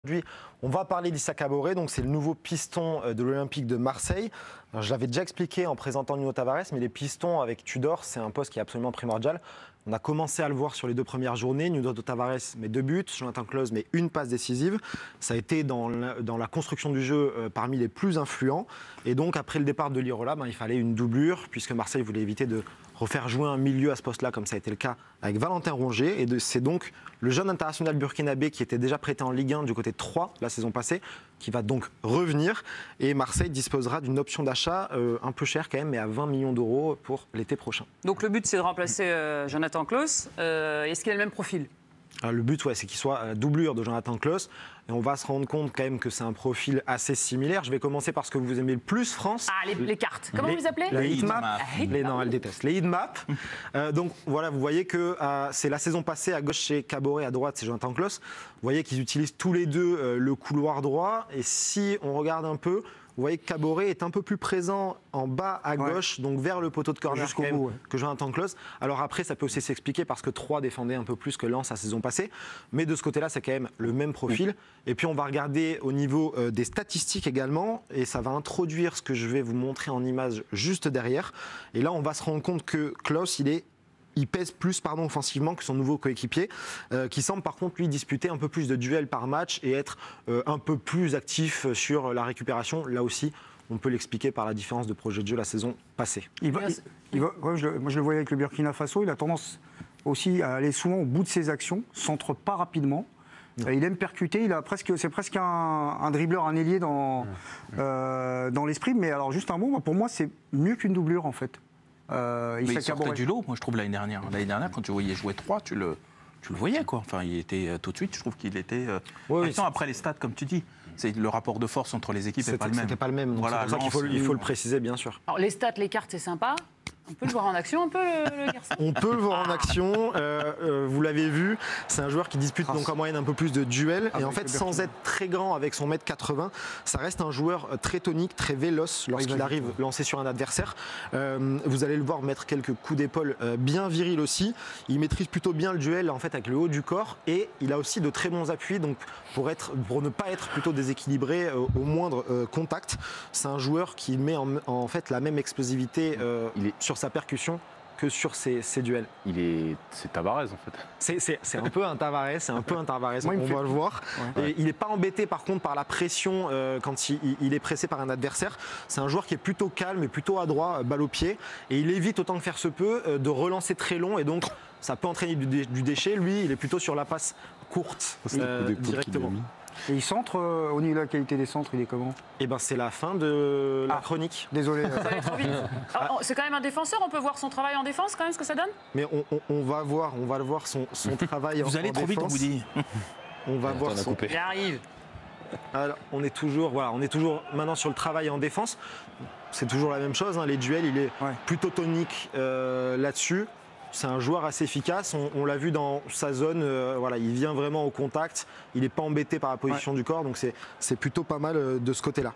Aujourd'hui, on va parler d'Issa Caboret, donc c'est le nouveau piston de l'Olympique de Marseille. Alors, je l'avais déjà expliqué en présentant Nuno Tavares, mais les pistons avec Tudor, c'est un poste qui est absolument primordial. On a commencé à le voir sur les 2 premières journées. Nuno Tavares met 2 buts, Jonathan Klaus met 1 passe décisive. Ça a été dans la construction du jeu parmi les plus influents. Et donc après le départ de Lirola, il fallait une doublure, puisque Marseille voulait éviter de refaire jouer un milieu à ce poste-là, comme ça a été le cas avec Valentin Rongier. Et c'est donc le jeune international burkinabé qui était déjà prêté en Ligue 1 du côté de 3 la saison passée, qui va donc revenir. Et Marseille disposera d'une option d'achat un peu chère quand même, mais à 20 millions d'euros pour l'été prochain. Donc le but, c'est de remplacer Jonathan Klaus. Est-ce qu'il a le même profil ? Le but, c'est qu'il soit à la doublure de Jonathan Klaus. Et on va se rendre compte quand même que c'est un profil assez similaire. Je vais commencer par ce que vous aimez le plus, France. Ah, les cartes. Comment vous appelez ? Les heatmaps. Non, elle déteste. Les heatmaps. Donc voilà, vous voyez que c'est la saison passée, à gauche c'est Caboret, à droite c'est Jonathan Klaus. Vous voyez qu'ils utilisent tous les deux le couloir droit. Et si on regarde un peu, vous voyez que Caboret est un peu plus présent en bas à gauche, donc vers le poteau de corner jusqu'au bout, que Jonathan Klaus. Alors après, ça peut aussi s'expliquer parce que 3 défendait un peu plus que Lens la saison passée. Mais de ce côté-là, c'est quand même le même profil. Et puis on va regarder au niveau des statistiques également. Et ça va introduire ce que je vais vous montrer en image juste derrière. Et là, on va se rendre compte que Klaus, il pèse plus offensivement que son nouveau coéquipier, qui semble par contre lui disputer un peu plus de duels par match et être un peu plus actif sur la récupération. Là aussi, on peut l'expliquer par la différence de projet de jeu la saison passée. Moi, je le voyais avec le Burkina Faso, il a tendance aussi à aller souvent au bout de ses actions, centre pas rapidement. Il aime percuter, c'est presque un dribbleur, un ailier dans l'esprit. Mais alors juste un mot, pour moi c'est mieux qu'une doublure en fait. Il sortait du lot, moi je trouve l'année dernière. L'année dernière, quand tu voyais jouer 3, tu le voyais quoi. Enfin, il était tout de suite. Je trouve qu'il était. Après les stats, comme tu dis, c'est le rapport de force entre les équipes n'est pas le même. C'était pas le même. Donc voilà, c'est pour ça qu'il faut le préciser, bien sûr. Alors les stats, les cartes, c'est sympa. On peut le voir en action un peu, le garçon ? On peut le voir en action. Vous l'avez vu, c'est un joueur qui dispute donc en moyenne un peu plus de duels. Et en fait, sans être très grand avec son 1m80, ça reste un joueur très tonique, très véloce lorsqu'il arrive lancé sur un adversaire. Vous allez le voir mettre quelques coups d'épaule bien virils aussi. Il maîtrise plutôt bien le duel en fait avec le haut du corps. Et il a aussi de très bons appuis donc pour ne pas être plutôt déséquilibré au moindre contact. C'est un joueur qui met en fait la même explosivité sur sa percussion que sur ses duels. C'est Tavares en fait. C'est un peu un Tavares, on va le voir. Et il n'est pas embêté par contre par la pression quand il est pressé par un adversaire. C'est un joueur qui est plutôt calme et plutôt adroit, balle au pied. Et il évite autant que faire se peut de relancer très long et donc ça peut entraîner du déchet. Lui, il est plutôt sur la passe courte directement. Et il centre, au niveau de la qualité des centres, il est comment ? C'est la fin de la chronique. Désolé. Ça va trop vite. C'est quand même un défenseur, on peut voir son travail en défense quand même, ce que ça donne ? Mais on va le voir son travail en défense. Vous allez trop vite, on vous dit. On va voir son... Il arrive. Alors, on est toujours maintenant sur le travail en défense. C'est toujours la même chose, les duels, il est plutôt tonique là-dessus. C'est un joueur assez efficace, on l'a vu dans sa zone, il vient vraiment au contact, il n'est pas embêté par la position du corps, donc c'est plutôt pas mal de ce côté-là.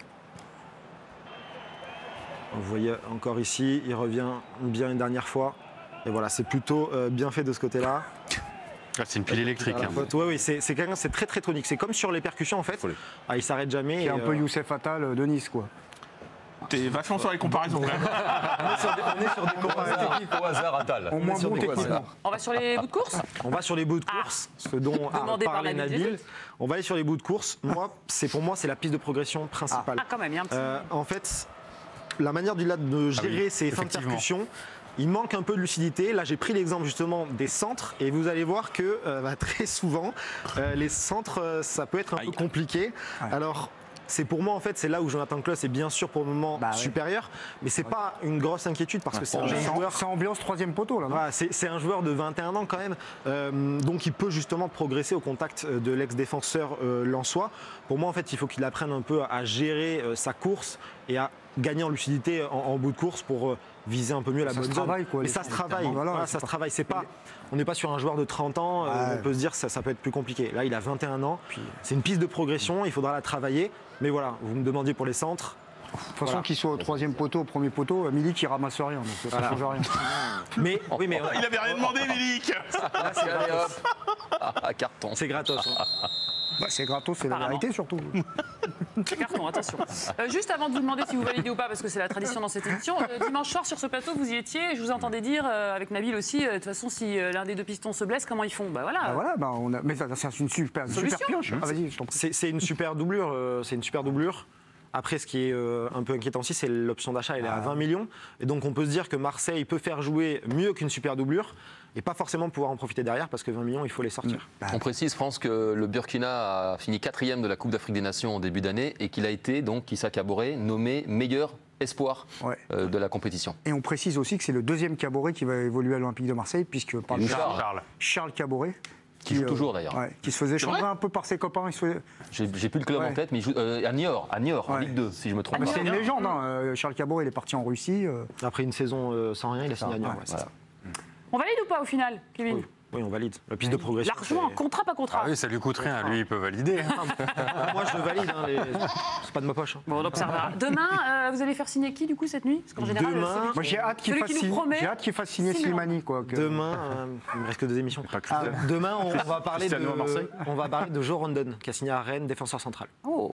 Vous voyez encore ici, il revient bien une dernière fois, et voilà, c'est plutôt bien fait de ce côté-là. C'est une pile électrique. Oui, c'est très très tonique, c'est comme sur les percussions en fait, il s'arrête jamais. C'est un peu Youssef Attal de Nice quoi. T'es vachement sur les comparaisons quand même. On est sur des comparaisons. Au hasard, Attal. Au moins bon techniquement. On va sur les bouts de course ? On va sur les bouts de course, ce dont a parlé Nabil. On va aller sur les bouts de course. Pour moi, c'est la piste de progression principale. Quand même, il y a un petit... En fait, la manière de gérer ses fins de percussion, il manque un peu de lucidité. Là, j'ai pris l'exemple justement des centres et vous allez voir que très souvent, les centres, ça peut être un peu compliqué. Alors, c'est pour moi en fait, c'est là où Jonathan Klaus est bien sûr pour le moment supérieur, mais c'est pas une grosse inquiétude parce que c'est un joueur. C'est ambiance 3e poteau là. Voilà, c'est un joueur de 21 ans quand même, donc il peut justement progresser au contact de l'ex-défenseur lensois. Pour moi en fait, il faut qu'il apprenne un peu à gérer sa course et à gagner en lucidité en bout de course pour viser un peu mieux la bonne zone. Mais ça se travaille. Ça se travaille. On n'est pas sur un joueur de 30 ans. On peut se dire que ça peut être plus compliqué. Là, il a 21 ans. C'est une piste de progression. Il faudra la travailler. Mais voilà, vous me demandiez pour les centres. De toute façon, qu'il soit au 3e poteau, au 1er poteau, Milik il ramasse rien, donc ça ne change rien. Mais il avait rien demandé, Milik. Là, c'est gratos. Carton. C'est gratos. C'est gratos, c'est la vérité surtout. C'est carton, attention. Juste avant de vous demander si vous validez ou pas, parce que c'est la tradition dans cette émission, dimanche soir sur ce plateau, vous y étiez, je vous entendais dire, avec Nabil aussi, de toute façon, si l'un des deux pistons se blesse, comment ils font ? Mais c'est une super pioche. Vas-y, je t'en prie. C'est une super doublure. Après, ce qui est un peu inquiétant aussi, c'est l'option d'achat, elle est à 20 millions. Et donc, on peut se dire que Marseille peut faire jouer mieux qu'une super doublure et pas forcément pouvoir en profiter derrière parce que 20 millions, il faut les sortir. On précise, France, que le Burkina a fini 4e de la Coupe d'Afrique des Nations en début d'année et qu'il a été, donc, Issa Kaboré, nommé meilleur espoir de la compétition. Et on précise aussi que c'est le deuxième Caboret qui va évoluer à l'Olympique de Marseille, puisque par Charles Caboret. Qui joue toujours d'ailleurs. Qui se faisait changer un peu par ses copains. J'ai plus le club en tête, mais il joue à Niort, en Ligue 2, si je me trompe pas. C'est une légende. Charles Caboret, il est parti en Russie. Après une saison sans rien, il a signé à Niort. Ça. On valide ou pas au final, Kevin ? Oui, on valide. La piste de progression. Largement, contrat, pas contrat. Ah oui, ça lui coûte rien. Lui, il peut valider. Moi, je valide. C'est pas de ma poche. Bon, donc ça va. Demain, vous allez faire signer qui, du coup, cette nuit ? Parce qu'en général, demain, moi, j'ai hâte qu'il fasse signer Slimani. Demain, il me reste que 2 émissions. Demain, on va parler de Joe Rondon, qui a signé à Rennes, défenseur central. Oh.